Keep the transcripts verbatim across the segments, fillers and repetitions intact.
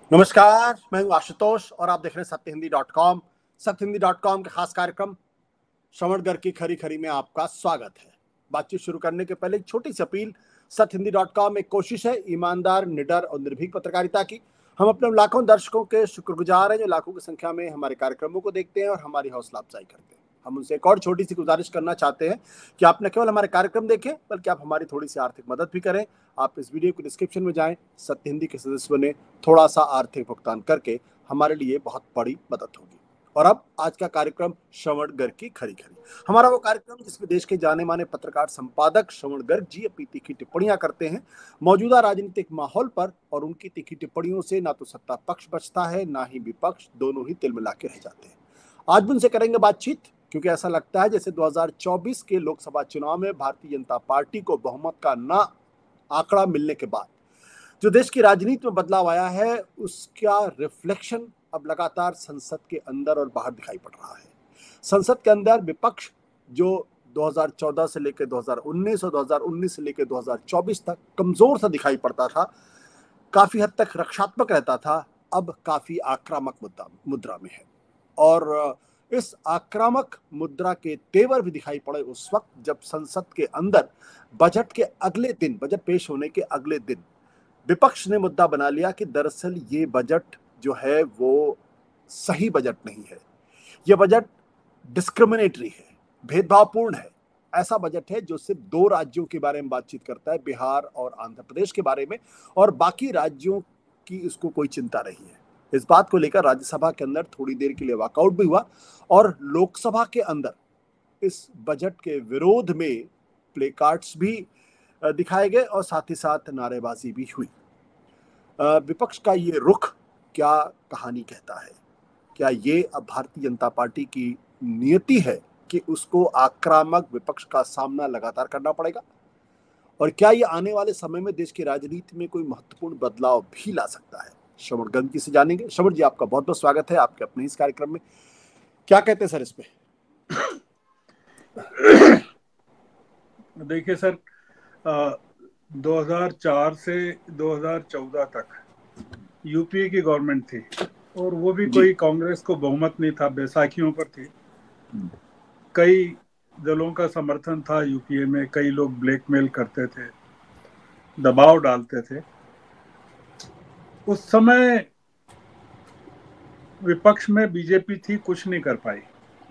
नमस्कार, मैं हूं आशुतोष और आप देख रहे हैं सत्य हिंदी डॉट कॉम। सत्य हिंदी डॉट कॉम के खास कार्यक्रम श्रवण घर की खरी खरी में आपका स्वागत है। बातचीत शुरू करने के पहले एक छोटी सी अपील। सत्य हिंदी डॉट कॉम एक कोशिश है ईमानदार, निडर और निर्भीक पत्रकारिता की। हम अपने लाखों दर्शकों के शुक्रगुजार हैं जो लाखों की संख्या में हमारे कार्यक्रमों को देखते हैं और हमारी हौसला अफजाई करते हैं। हम उनसे एक और छोटी सी गुजारिश करना चाहते हैं कि आप न केवल हमारे कार्यक्रम देखें बल्कि आप हमारी थोड़ी सी आर्थिक मदद भी करें। आप इस वीडियो के डिस्क्रिप्शन में जाएं, सत्य हिंदी के सदस्य बने, थोड़ा सा आर्थिक भुगतान करके हमारे लिए बहुत बड़ी मदद होगी। और अब आज का कार्यक्रम श्रवण गर्ग की खरी खरी, हमारा वो कार्यक्रम जिसमें देश के जाने माने पत्रकार संपादक श्रवण गर्ग जी अपनी तीखी टिप्पणियां करते हैं मौजूदा राजनीतिक माहौल पर, और उनकी तीखी टिप्पणियों से ना तो सत्ता पक्ष बचता है ना ही विपक्ष, दोनों ही तिलमिला के रह जाते हैं। आज भी उनसे करेंगे बातचीत, क्योंकि ऐसा लगता है जैसे दो हज़ार चौबीस के लोकसभा चुनाव में भारतीय जनता पार्टी को बहुमत का ना आंकड़ा मिलने के बाद जो देश की राजनीति में बदलाव आया है, उसका रिफ्लेक्शन अब लगातार संसद के अंदर और बाहर दिखाई पड़ रहा है। संसद के अंदर विपक्ष जो दो हज़ार चौदह से लेकर दो हज़ार उन्नीस और दो हज़ार उन्नीस से लेकर दो हज़ार चौबीस तक कमजोर सा दिखाई पड़ता था, काफी हद तक रक्षात्मक रहता था, अब काफी आक्रामक मुद्रा मुद्रा में है। और इस आक्रामक मुद्रा के तेवर भी दिखाई पड़े उस वक्त जब संसद के अंदर बजट के अगले दिन, बजट पेश होने के अगले दिन विपक्ष ने मुद्दा बना लिया कि दरअसल ये बजट जो है वो सही बजट नहीं है, ये बजट डिस्क्रिमिनेटरी है, भेदभावपूर्ण है। ऐसा बजट है जो सिर्फ दो राज्यों के बारे में बातचीत करता है, बिहार और आंध्र प्रदेश के बारे में, और बाकी राज्यों की इसको कोई चिंता नहीं है। इस बात को लेकर राज्यसभा के अंदर थोड़ी देर के लिए वॉकआउट भी हुआ और लोकसभा के अंदर इस बजट के विरोध में प्ले कार्ड्स भी दिखाए गए और साथ ही साथ नारेबाजी भी हुई। विपक्ष का ये रुख क्या कहानी कहता है? क्या ये अब भारतीय जनता पार्टी की नियति है कि उसको आक्रामक विपक्ष का सामना लगातार करना पड़ेगा? और क्या ये आने वाले समय में देश की राजनीति में कोई महत्वपूर्ण बदलाव भी ला सकता है? श्रवण गर्ग जी से जानेंगे। श्रवण जी, आपका बहुत बहुत स्वागत है आपके अपने इस कार्यक्रम में। क्या कहते हैं सर इस पे? देखिए सर, आ, दो हज़ार चार से दो हज़ार चौदह तक यूपीए की गवर्नमेंट थी और वो भी कोई कांग्रेस को बहुमत नहीं था, बैसाखियों पर थी। कई दलों का समर्थन था यूपीए में, कई लोग ब्लैकमेल करते थे, दबाव डालते थे। उस समय विपक्ष में बीजेपी थी, कुछ नहीं कर पाई।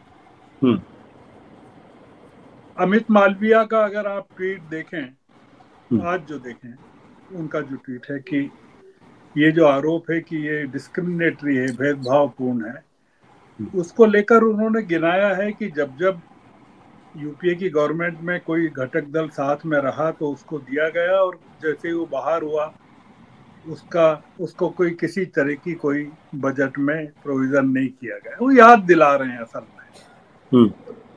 अमित मालविया का अगर आप ट्वीट देखें, आज जो देखें, उनका जो ट्वीट है कि ये जो आरोप है कि ये डिस्क्रिमिनेटरी है, भेदभावपूर्ण है, उसको लेकर उन्होंने गिनाया है कि जब जब यूपीए की गवर्नमेंट में कोई घटक दल साथ में रहा तो उसको दिया गया, और जैसे वो बाहर हुआ उसका उसको कोई किसी तरह की कोई बजट में प्रोविजन नहीं किया गया। वो याद दिला रहे हैं असल में।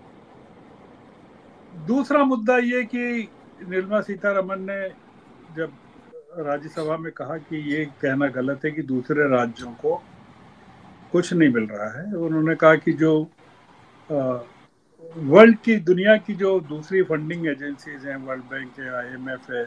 दूसरा मुद्दा ये कि निर्मला सीतारमण ने जब राज्यसभा में कहा कि ये कहना गलत है कि दूसरे राज्यों को कुछ नहीं मिल रहा है। उन्होंने कहा कि जो वर्ल्ड की, दुनिया की जो दूसरी फंडिंग एजेंसीज हैं, वर्ल्ड बैंक है, आईएमएफ है,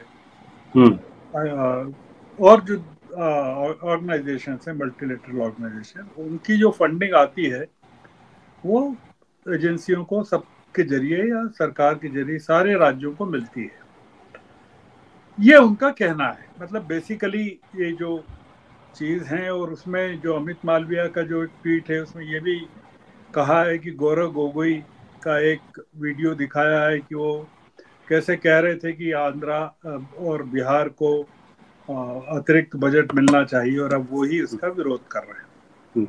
और जो ऑर्गेनाइजेशन है, मल्टीलेटरल ऑर्गेनाइजेशन, उनकी जो फंडिंग आती है वो एजेंसियों को सबके जरिए या सरकार के जरिए सारे राज्यों को मिलती है। ये उनका कहना है। मतलब बेसिकली ये जो चीज है, और उसमें जो अमित मालविया का जो ट्वीट है उसमें ये भी कहा है कि गौरव गोगोई का एक वीडियो दिखाया है कि वो कैसे कह रहे थे कि आंध्रा और बिहार को अतिरिक्त बजट मिलना चाहिए, और अब वो ही इसका विरोध कर रहे हैं।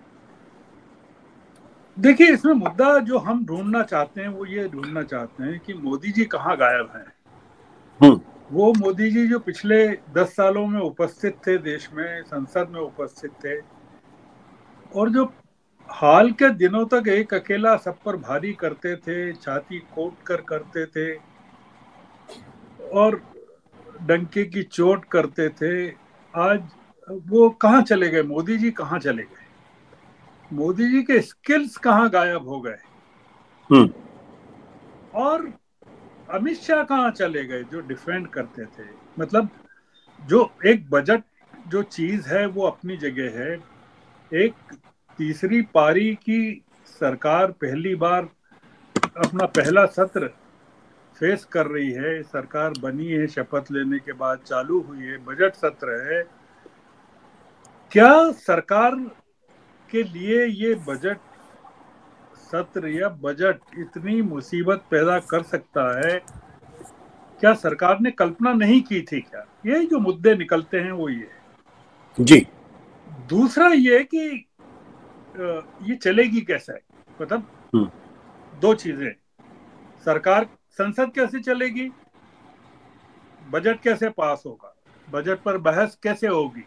देखिए, इसमें मुद्दा जो हम ढूंढना चाहते हैं वो ये ढूंढना चाहते हैं कि मोदी जी कहाँ गायब हैं। वो मोदी जी जो पिछले दस सालों में उपस्थित थे देश में, संसद में उपस्थित थे, और जो हाल के दिनों तक एक अकेला सब पर भारी करते थे, छाती कोट कर करते थे और डंके की चोट करते थे, आज वो कहाँ चले गए? मोदी जी कहाँ चले गए? मोदी जी के स्किल्स कहाँ गायब हो गए? और अमित शाह कहाँ चले गए जो डिफेंड करते थे? मतलब जो एक बजट जो चीज है वो अपनी जगह है। एक तीसरी पारी की सरकार पहली बार अपना पहला सत्र फेस कर रही है, सरकार बनी है, शपथ लेने के बाद चालू हुई है, बजट सत्र है। क्या सरकार के लिए ये बजट सत्र या बजट इतनी मुसीबत पैदा कर सकता है? क्या सरकार ने कल्पना नहीं की थी क्या? ये जो मुद्दे निकलते हैं वो ये है। जी। दूसरा ये कि ये चलेगी कैसे, मतलब दो चीजें, सरकार, संसद कैसे चलेगी, बजट कैसे पास होगा, बजट पर बहस कैसे होगी,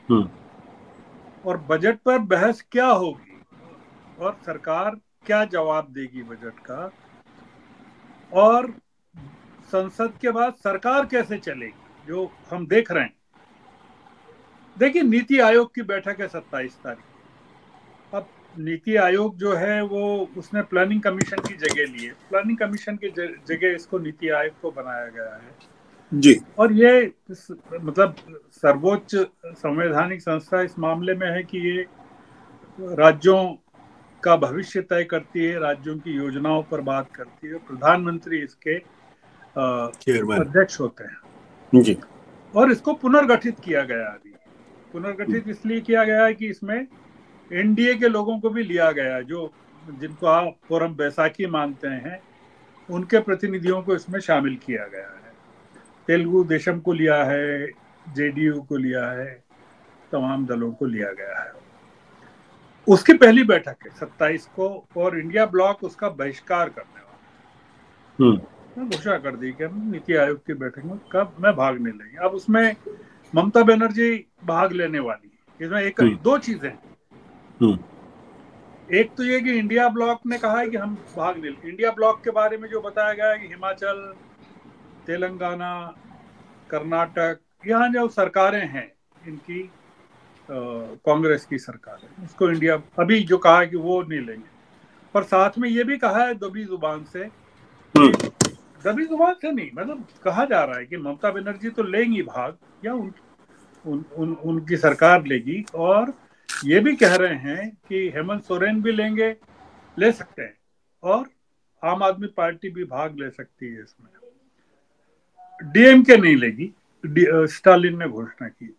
और बजट पर बहस क्या होगी, और सरकार क्या जवाब देगी बजट का, और संसद के बाद सरकार कैसे चलेगी, जो हम देख रहे हैं। देखिए, नीति आयोग की बैठक है सत्ताईस तारीख को। अब नीति आयोग जो है वो उसने प्लानिंग कमीशन की जगह ली है, प्लानिंग कमीशन की जगह इसको नीति आयोग को बनाया गया है जी। और ये मतलब सर्वोच्च संवैधानिक संस्था इस मामले में है कि ये राज्यों का भविष्य तय करती है, राज्यों की योजनाओं पर बात करती है, प्रधानमंत्री इसके अध्यक्ष होते हैं। जी। और इसको पुनर्गठित किया गया है। अभी पुनर्गठित इसलिए किया गया है कि इसमें एनडीए के लोगों को भी लिया गया है, जो जिनको आप फोरम बैसाखी मानते हैं, उनके प्रतिनिधियों को इसमें शामिल किया गया है। तेलुगु देशम को लिया है, जेडीयू को लिया है, तमाम दलों को लिया गया है। उसकी पहली बैठक है सत्ताईस को और इंडिया ब्लॉक उसका बहिष्कार करने वाला, घोषणा कर दी कि हम नीति आयोग की बैठक में कब मैं भाग नहीं लेंगे। अब उसमें ममता बनर्जी भाग लेने वाली है। इसमें एक दो चीजें हैं। एक तो ये कि इंडिया ब्लॉक ने कहा है कि हम भाग नहीं, इंडिया ब्लॉक के बारे में जो बताया गया है कि हिमाचल, तेलंगाना, कर्नाटक, यहाँ जो सरकारें हैं इनकी कांग्रेस की सरकार है, उसको इंडिया अभी जो कहा है कि वो नहीं लेंगे। पर साथ में ये भी कहा है दबी जुबान से, दबी जुबान से नहीं, मतलब कहा जा रहा है कि ममता बनर्जी तो लेंगी भाग, या उन, उन, उन, उनकी सरकार लेगी, और ये भी कह रहे हैं कि हेमंत सोरेन भी लेंगे, ले सकते हैं, और आम आदमी पार्टी भी भाग ले सकती है इसमें। डीएमके नहीं लेगी, स्टालिन ने घोषणा की।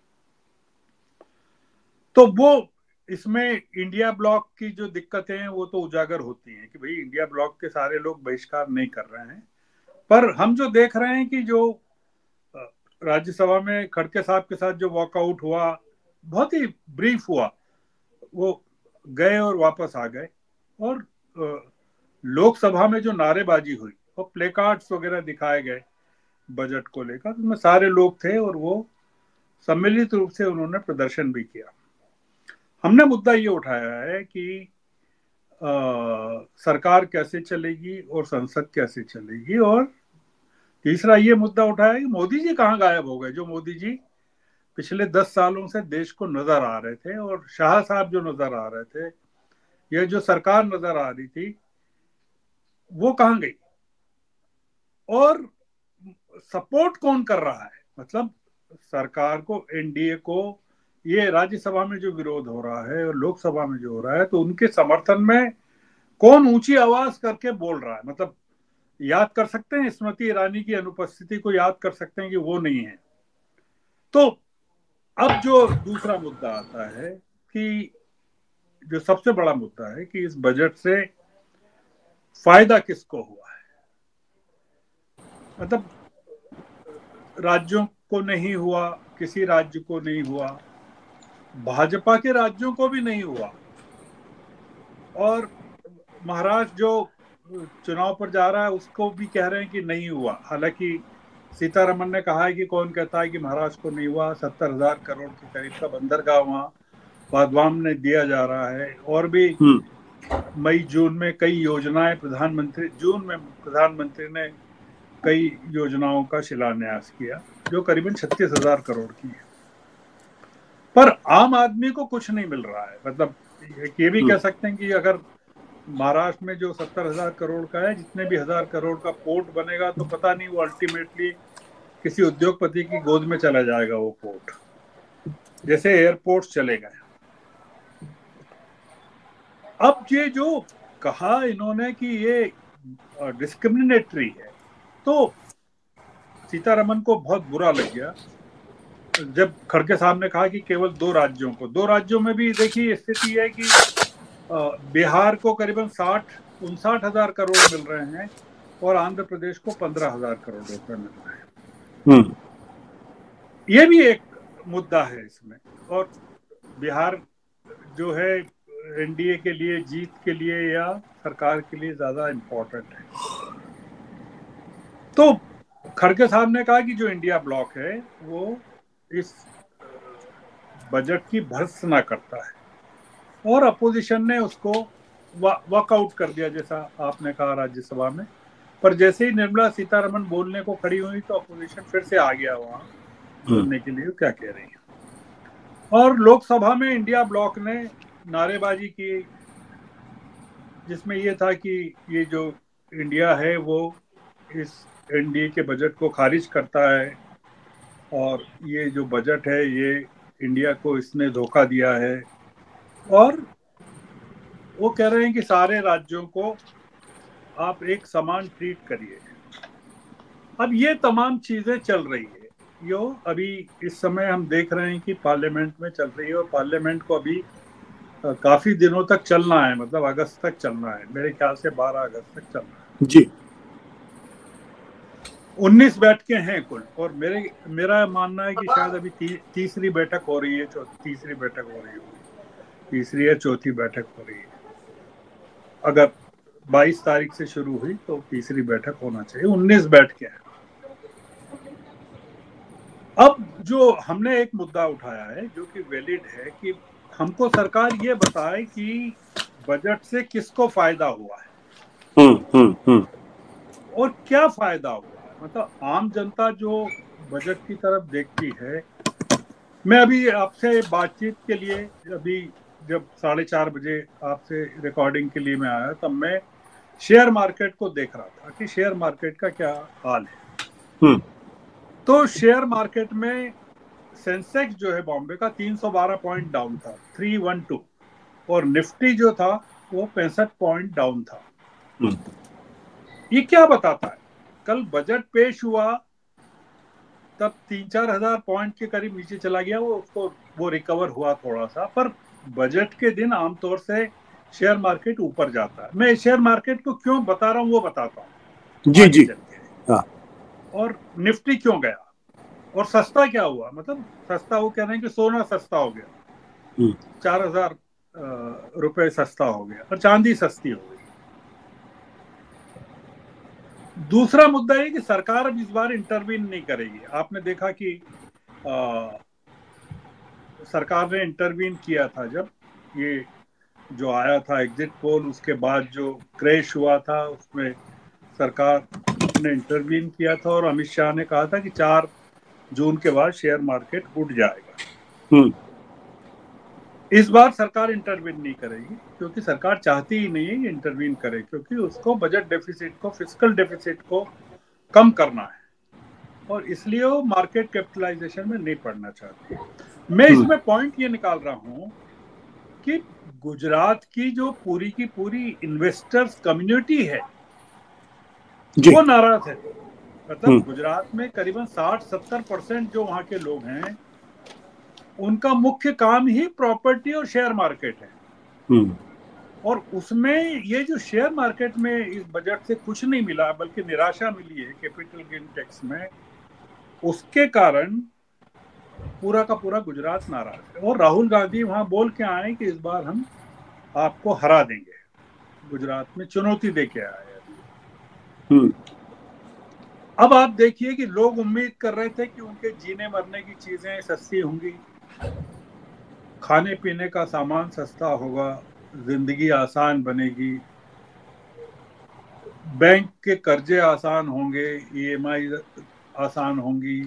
तो वो इसमें इंडिया ब्लॉक की जो दिक्कतें हैं वो तो उजागर होती हैं कि भाई इंडिया ब्लॉक के सारे लोग बहिष्कार नहीं कर रहे हैं। पर हम जो देख रहे हैं कि जो राज्यसभा में खड़गे साहब के साथ जो वॉकआउट हुआ, बहुत ही ब्रीफ हुआ, वो गए और वापस आ गए, और लोकसभा में जो नारेबाजी हुई और प्ले कार्ड्स वगैरह दिखाए गए बजट को लेकर, उसमें सारे लोग थे और वो सम्मिलित रूप से उन्होंने प्रदर्शन भी किया। हमने मुद्दा ये उठाया है कि आ, सरकार कैसे चलेगी और संसद कैसे चलेगी, और तीसरा ये मुद्दा उठाया है कि मोदी जी कहाँ गायब हो गए, जो मोदी जी पिछले दस सालों से देश को नजर आ रहे थे, और शाह साहब जो नजर आ रहे थे, ये जो सरकार नजर आ रही थी, वो कहाँ गई, और सपोर्ट कौन कर रहा है, मतलब सरकार को, एनडीए को। ये राज्यसभा में जो विरोध हो रहा है और लोकसभा में जो हो रहा है, तो उनके समर्थन में कौन ऊंची आवाज करके बोल रहा है, मतलब याद कर सकते हैं स्मृति ईरानी की अनुपस्थिति को, याद कर सकते हैं कि वो नहीं है। तो अब जो दूसरा मुद्दा आता है कि जो सबसे बड़ा मुद्दा है कि इस बजट से फायदा किसको हुआ है, मतलब राज्यों को नहीं हुआ, किसी राज्य को नहीं हुआ, भाजपा के राज्यों को भी नहीं हुआ, और महाराष्ट्र जो चुनाव पर जा रहा है उसको भी कह रहे हैं कि नहीं हुआ। हालांकि सीतारमन ने कहा है कि कौन कहता है कि महाराष्ट्र को नहीं हुआ, सत्तर हजार करोड़ के करीब का बंदरगाह वहां वाधवान ने दिया जा रहा है, और भी मई जून में कई योजनाएं प्रधानमंत्री जून में प्रधानमंत्री ने कई योजनाओं का शिलान्यास किया जो करीबन छत्तीस हजार करोड़ की है। पर आम आदमी को कुछ नहीं मिल रहा है, मतलब ये भी कह सकते हैं कि अगर महाराष्ट्र में जो सत्तर हजार करोड़ का है, जितने भी हजार करोड़ का पोर्ट बनेगा, तो पता नहीं वो अल्टीमेटली किसी उद्योगपति की गोद में चला जाएगा वो पोर्ट। जैसे एयरपोर्ट चले गए। अब ये जो कहा इन्होंने कि ये डिस्क्रिमिनेटरी है, तो सीतारमन को बहुत बुरा लग गया जब खड़गे साहब ने कहा कि केवल दो राज्यों को, दो राज्यों में भी देखिए स्थिति है कि बिहार को करीबन साठ उनसाठ हजार करोड़ मिल रहे हैं और आंध्र प्रदेश को पंद्रह हजार करोड़ रुपए मिल रहे हैं। ये भी एक मुद्दा है इसमें। और बिहार जो है एनडीए के लिए, जीत के लिए या सरकार के लिए ज्यादा इम्पोर्टेंट है। तो खड़गे साहब ने कहा कि जो इंडिया ब्लॉक है वो इस बजट की भर्त्सना करता है, और अपोजिशन ने उसको वॉकआउट कर दिया, जैसा आपने कहा राज्यसभा में। पर जैसे ही निर्मला सीतारमन बोलने को खड़ी हुई तो अपोजिशन फिर से आ गया वहां बोलने के लिए क्या कह रही है। और लोकसभा में इंडिया ब्लॉक ने नारेबाजी की, जिसमें यह था कि ये जो इंडिया है वो इस एनडीए के बजट को खारिज करता है, और ये जो बजट है ये इंडिया को इसने धोखा दिया है, और वो कह रहे हैं कि सारे राज्यों को आप एक समान ट्रीट करिए। अब ये तमाम चीजें चल रही है, यो अभी इस समय हम देख रहे हैं कि पार्लियामेंट में चल रही है, और पार्लियामेंट को अभी काफी दिनों तक चलना है, मतलब अगस्त तक चलना है, मेरे ख्याल से बारह अगस्त तक चलना है जी। उन्नीस बैठकें हैं कुल, और मेरे मेरा मानना है कि शायद अभी ती, तीसरी बैठक हो रही है, तीसरी बैठक हो रही होगी, तीसरी या चौथी बैठक हो रही है। अगर बाईस तारीख से शुरू हुई तो तीसरी बैठक होना चाहिए, उन्नीस बैठकें हैं। अब जो हमने एक मुद्दा उठाया है जो कि वैलिड है, कि हमको सरकार ये बताए कि बजट से किसको फायदा हुआ है, हम्म हम्म हम्म और क्या फायदा हुआ है। मतलब आम जनता जो बजट की तरफ देखती है, मैं अभी आपसे बातचीत के लिए, अभी जब साढ़े चार बजे आपसे रिकॉर्डिंग के लिए मैं आया, तब मैं शेयर मार्केट को देख रहा था कि शेयर मार्केट का क्या हाल है। तो शेयर मार्केट में सेंसेक्स जो है बॉम्बे का तीन सौ बारह पॉइंट डाउन था, तीन सौ बारह, और निफ्टी जो था वो पैंसठ पॉइंट डाउन था। ये क्या बताता है? कल बजट पेश हुआ तब तीन चार हजार पॉइंट के करीब नीचे चला गया, वो उसको वो रिकवर हुआ थोड़ा सा, पर बजट के दिन आमतौर से शेयर मार्केट ऊपर जाता है। मैं शेयर मार्केट को क्यों बता रहा हूँ वो बताता हूँ जी आगे जी। चल के। हाँ। और निफ्टी क्यों गया, और सस्ता क्या हुआ, मतलब सस्ता, वो कह रहे हैं कि सोना सस्ता हो गया, चार हजार रुपए सस्ता हो गया, और चांदी सस्ती हो गई। दूसरा मुद्दा है कि सरकार अब इस बार इंटरवीन नहीं करेगी। आपने देखा कि आ, सरकार ने इंटरवीन किया था जब ये जो आया था एग्जिट पोल, उसके बाद जो क्रैश हुआ था उसमें सरकार ने इंटरवीन किया था, और अमित शाह ने कहा था कि चार जून के बाद शेयर मार्केट उठ जाएगा। इस बार सरकार इंटरवीन नहीं करेगी, क्योंकि सरकार चाहती ही नहीं है कि इंटरवीन करे, क्योंकि उसको बजट डेफिसिट को, फिस्कल डेफिसिट को कम करना है, और इसलिए वो मार्केट कैपिटलाइजेशन में नहीं पड़ना चाहती। मैं इसमें पॉइंट ये निकाल रहा हूं कि गुजरात की जो पूरी की पूरी इन्वेस्टर्स कम्युनिटी है वो नाराज है। मतलब गुजरात में करीबन साठ सत्तर परसेंट जो वहां के लोग हैं, उनका मुख्य काम ही प्रॉपर्टी और शेयर मार्केट है, और उसमें ये जो शेयर मार्केट में इस बजट से कुछ नहीं मिला बल्कि निराशा मिली है कैपिटल गेन टैक्स में, उसके कारण पूरा का पूरा गुजरात नाराज है। और राहुल गांधी वहां बोल के आए कि इस बार हम आपको हरा देंगे, गुजरात में चुनौती दे के आए अभी। अब आप देखिए कि लोग उम्मीद कर रहे थे कि उनके जीने मरने की चीजें सस्ती होंगी, खाने पीने का सामान सस्ता होगा, जिंदगी आसान बनेगी, बैंक के कर्जे आसान होंगे, ईएमआई आसान होंगी,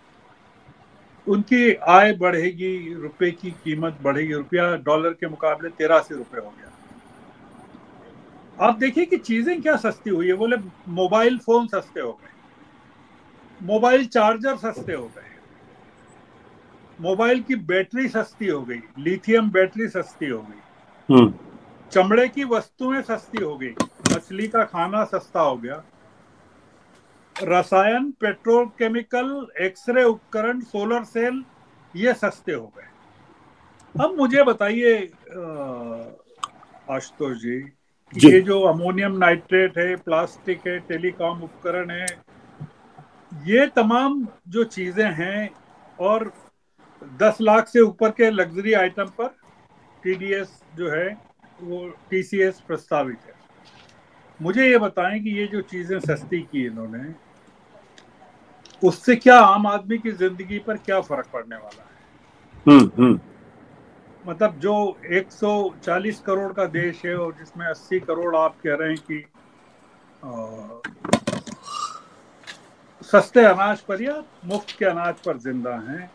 उनकी आय बढ़ेगी, रुपए की कीमत बढ़ेगी। रुपया डॉलर के मुकाबले तिरासी रुपए हो गया। आप देखिए कि चीजें क्या सस्ती हुई है। बोले मोबाइल फोन सस्ते हो गए, मोबाइल चार्जर सस्ते हो गए, मोबाइल की बैटरी सस्ती हो गई, लिथियम बैटरी सस्ती हो गई, चमड़े की वस्तुएं सस्ती हो गई, मछली का खाना सस्ता हो गया, रसायन, पेट्रोल केमिकल, एक्सरे उपकरण, सोलर सेल ये सस्ते हो गए। अब मुझे बताइए आशुतोष जी कि जी ये जो अमोनियम नाइट्रेट है, प्लास्टिक है, टेलीकॉम उपकरण है, ये तमाम जो चीजें हैं, और दस लाख से ऊपर के लग्जरी आइटम पर टीडीएस जो है वो टीसीएस प्रस्तावित है। मुझे ये बताएं कि ये जो चीजें सस्ती की इन्होंने, उससे क्या आम आदमी की जिंदगी पर क्या फर्क पड़ने वाला है? हम्म हम्म मतलब जो एक सौ चालीस करोड़ का देश है और जिसमें अस्सी करोड़ आप कह रहे हैं कि आ, सस्ते अनाज पर या मुफ्त के अनाज पर जिंदा हैं,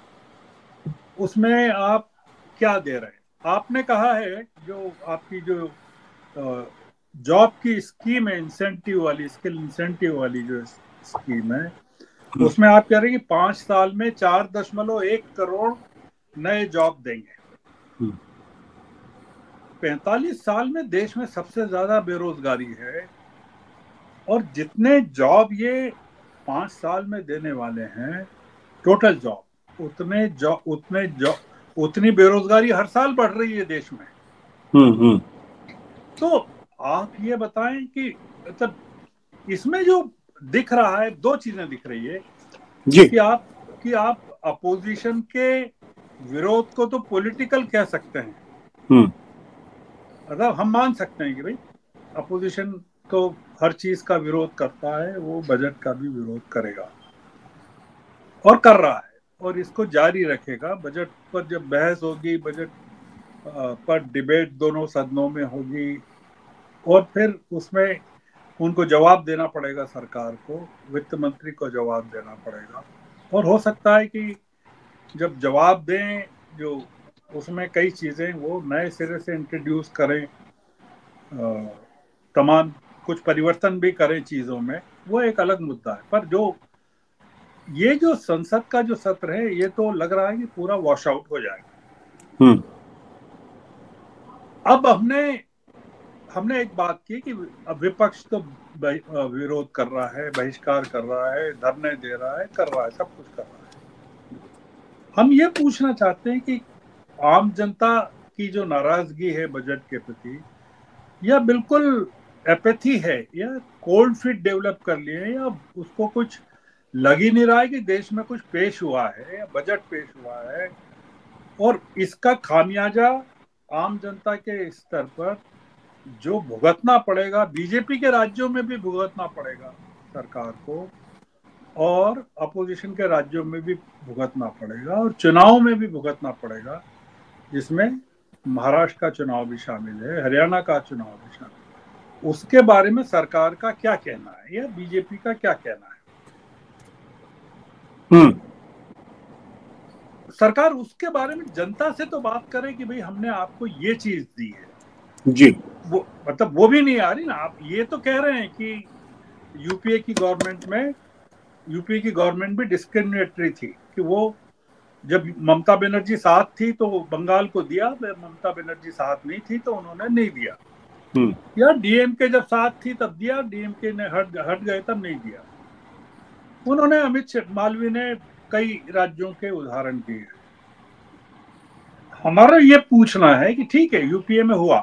उसमें आप क्या दे रहे हैं? आपने कहा है जो आपकी जो जॉब की स्कीम है, इंसेंटिव वाली, स्किल इंसेंटिव वाली जो स्कीम है, उसमें आप कह रहे हैं कि पांच साल में चार दशमलव एक करोड़ नए जॉब देंगे। पैंतालीस साल में देश में सबसे ज्यादा बेरोजगारी है, और जितने जॉब ये पांच साल में देने वाले हैं, टोटल जॉब, उतने जॉब उतने जॉब उतनी बेरोजगारी हर साल बढ़ रही है देश में। हम्म हम्म तो आप ये बताएं कि मतलब इसमें जो दिख रहा है, दो चीजें दिख रही है जी कि आप कि आप अपोजिशन के विरोध को तो पॉलिटिकल कह सकते हैं, हम्म मतलब हम मान सकते हैं कि भाई अपोजिशन तो हर चीज का विरोध करता है, वो बजट का भी विरोध करेगा और कर रहा है, और इसको जारी रखेगा। बजट पर जब बहस होगी, बजट पर डिबेट दोनों सदनों में होगी, और फिर उसमें उनको जवाब देना पड़ेगा, सरकार को, वित्त मंत्री को जवाब देना पड़ेगा। और हो सकता है कि जब जवाब दें, जो उसमें कई चीजें वो नए सिरे से इंट्रोड्यूस करें, तमाम कुछ परिवर्तन भी करें चीजों में, वो एक अलग मुद्दा है। पर जो ये जो संसद का जो सत्र है, ये तो लग रहा है कि पूरा वॉश आउट हो जाएगा। हम्म अब हमने हमने एक बात की कि अब विपक्ष तो विरोध कर रहा है, बहिष्कार कर रहा है, धरने दे रहा है, कर रहा है, सब कुछ कर रहा है। हम ये पूछना चाहते हैं कि आम जनता की जो नाराजगी है बजट के प्रति, या बिल्कुल एपैथी है, या कोल्ड फीट डेवलप कर लिए हैं, या उसको कुछ लग ही नहीं रहा है कि देश में कुछ पेश हुआ है या बजट पेश हुआ है, और इसका खामियाजा आम जनता के स्तर पर जो भुगतना पड़ेगा, बीजेपी के राज्यों में भी भुगतना पड़ेगा सरकार को, और अपोजिशन के राज्यों में भी भुगतना पड़ेगा, और चुनाव में भी भुगतना पड़ेगा, जिसमें महाराष्ट्र का चुनाव भी शामिल है, हरियाणा का चुनाव भी शामिल है। उसके बारे में सरकार का क्या कहना है, या बीजेपी का क्या कहना है? हम्म सरकार उसके बारे में जनता से तो बात करे कि भाई हमने आपको ये चीज दी है। जी वो मतलब वो भी नहीं आ रही ना। आप ये तो कह रहे हैं कि यूपीए की गवर्नमेंट में यूपीए की गवर्नमेंट भी डिस्क्रिमिनेटरी थी, कि वो जब ममता बनर्जी साथ थी तो बंगाल को दिया, ममता बनर्जी साथ नहीं थी तो उन्होंने नहीं दिया, हम्म या डीएमके जब साथ थी तब दिया, डीएमके ने हट हट गए तब नहीं दिया। उन्होंने अमित मालवीय ने कई राज्यों के उदाहरण दिए। हमारा ये पूछना है कि ठीक है, यूपीए में हुआ,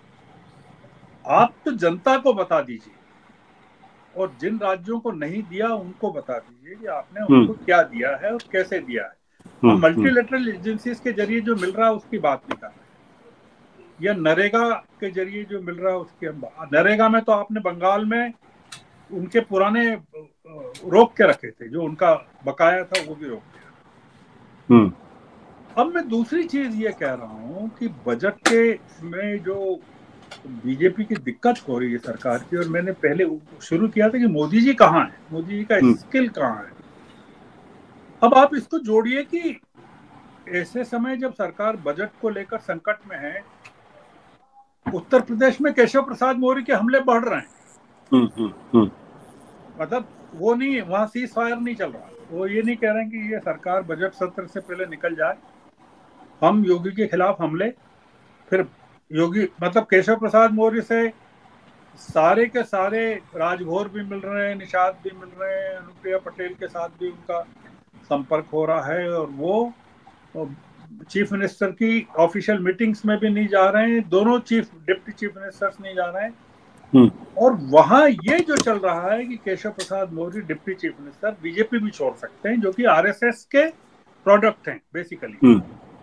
आप तो जनता को बता दीजिए, और जिन राज्यों को नहीं दिया उनको बता दीजिए कि आपने हम्म उनको क्या दिया है और कैसे दिया है। हम हम्म हम्म मल्टीलेटरल एजेंसीज के जरिए जो मिल रहा है उसकी बात नहीं कर रहे, या नरेगा के जरिए जो मिल रहा है उसकी हम बात। नरेगा में तो आपने बंगाल में उनके पुराने रोक के रखे थे, जो उनका बकाया था वो भी रोक दिया। हम्म अब मैं दूसरी चीज ये कह रहा हूं कि बजट के में जो बीजेपी की दिक्कत हो रही है सरकार की, और मैंने पहले शुरू किया था कि मोदी जी कहाँ है, मोदी जी का हम्म स्किल कहाँ है। अब आप इसको जोड़िए कि ऐसे समय जब सरकार बजट को लेकर संकट में है, उत्तर प्रदेश में केशव प्रसाद मौर्य के हमले बढ़ रहे हैं। हम्म हम्म मतलब वो नहीं, वहां सीज फायर नहीं चल रहा, वो ये नहीं कह रहे हैं कि ये सरकार बजट सत्र से पहले निकल जाए, हम योगी के खिलाफ हमले, फिर योगी मतलब केशव प्रसाद मौर्य से सारे के सारे राजभोर भी मिल रहे हैं, निषाद भी मिल रहे हैं, अनुप्रिया पटेल के साथ भी उनका संपर्क हो रहा है, और वो चीफ मिनिस्टर की ऑफिशियल मीटिंग्स में भी नहीं जा रहे हैं, दोनों चीफ डिप्टी चीफ मिनिस्टर्स नहीं जा रहे हैं। और वहां ये जो चल रहा है कि Keshav Prasad Maurya deputy chief minister BJP भी छोड़ सकते हैं, जो कि आरएसएस के प्रोडक्ट हैं बेसिकली।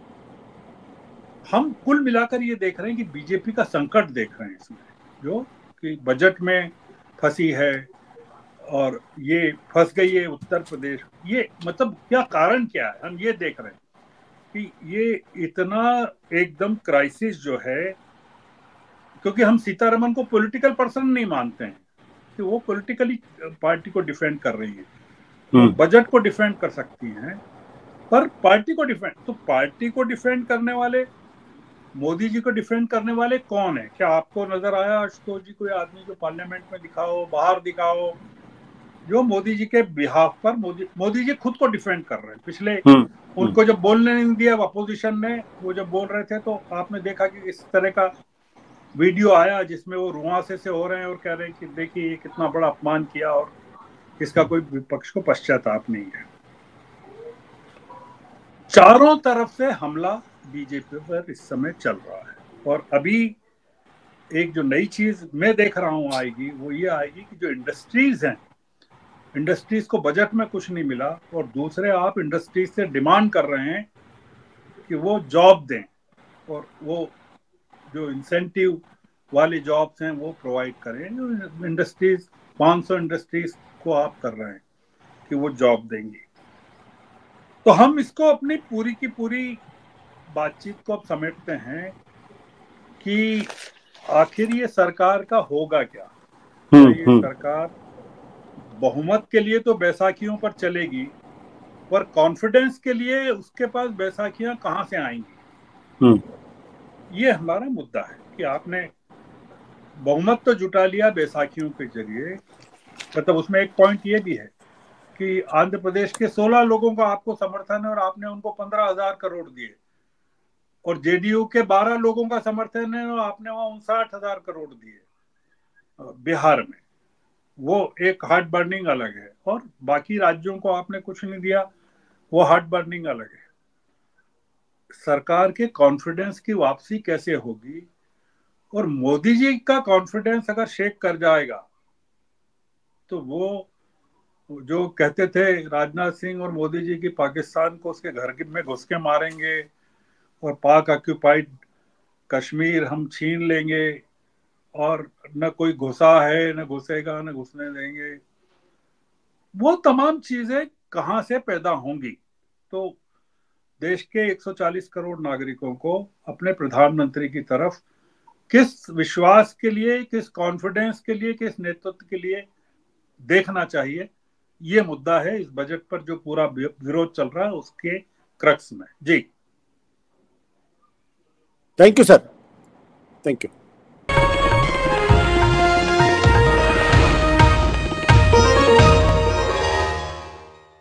हम कुल मिलाकर ये देख रहे हैं कि बीजेपी का संकट देख रहे हैं इसमें, जो कि बजट में फंसी है और ये फंस गई है उत्तर प्रदेश। ये मतलब क्या कारण क्या है, हम ये देख रहे हैं कि ये इतना एकदम क्राइसिस जो है, क्योंकि हम सीतारमन को पॉलिटिकल पर्सन नहीं मानते हैं कि वो पॉलिटिकली पार्टी को डिफेंड कर रही है, वो बजट को डिफेंड कर सकती हैं, पर पार्टी को डिफेंड, तो पार्टी को डिफेंड करने वाले, मोदी जी को डिफेंड करने वाले कौन है? क्या आपको नजर आया आशुतोष जी कोई आदमी जो पार्लियामेंट में दिखाओ, बाहर दिखाओ, जो मोदी जी के बिहाफ पर मोदी मोदी जी खुद को डिफेंड कर रहे हैं। पिछले उनको जब बोलने नहीं दिया अपोजिशन ने, वो जब बोल रहे थे तो आपने देखा कि इस तरह का वीडियो आया जिसमें वो रुआंसे से हो रहे हैं और कह रहे हैं कि देखिए ये कितना बड़ा अपमान किया और इसका कोई विपक्ष को पश्चाताप नहीं है। चारों तरफ से हमला बीजेपी पर इस समय चल रहा है, और अभी एक जो नई चीज मैं देख रहा हूं आएगी वो ये आएगी कि जो इंडस्ट्रीज हैं, इंडस्ट्रीज को बजट में कुछ नहीं मिला, और दूसरे आप इंडस्ट्रीज से डिमांड कर रहे हैं कि वो जॉब दें, और वो जो इंसेंटिव वाले जॉब्स हैं वो प्रोवाइड करें। जो इंडस्ट्रीज पाँच सौ इंडस्ट्रीज को आप कर रहे हैं कि वो जॉब देंगी। तो हम इसको अपनी पूरी की पूरी बातचीत को अब समेटते हैं कि आखिर ये सरकार का होगा क्या। क्या ये सरकार बहुमत के लिए तो बैसाखियों पर चलेगी, पर कॉन्फिडेंस के लिए उसके पास बैसाखियां कहां से आएंगी? ये हमारा मुद्दा है कि आपने बहुमत तो जुटा लिया बैसाखियों के जरिए, मतलब उसमें एक पॉइंट ये भी है कि आंध्र प्रदेश के सोलह लोगों का आपको समर्थन है और आपने उनको पंद्रह हजार करोड़ दिए, और जेडीयू के बारह लोगों का समर्थन है और आपने वहां उनसाठ हजार करोड़ दिए बिहार में। वो एक हार्ट बर्निंग अलग है, और बाकी राज्यों को आपने कुछ नहीं दिया, वो हार्ट बर्निंग अलग है। सरकार के कॉन्फिडेंस की वापसी कैसे होगी? और मोदी जी का कॉन्फिडेंस अगर शेक कर जाएगा तो वो जो कहते थे राजनाथ सिंह और मोदी जी की पाकिस्तान को उसके घर में घुस के मारेंगे और पाक ऑक्यूपाइड कश्मीर हम छीन लेंगे और न कोई घुसा है न घुसेगा न घुसने देंगे, वो तमाम चीजें कहां से पैदा होंगी? तो देश के एक सौ चालीस करोड़ नागरिकों को अपने प्रधानमंत्री की तरफ किस विश्वास के लिए, किस कॉन्फिडेंस के लिए, किस नेतृत्व के लिए देखना चाहिए? ये मुद्दा है इस बजट पर जो पूरा विरोध चल रहा है उसके क्रक्स में। जी thank you sir, thank you.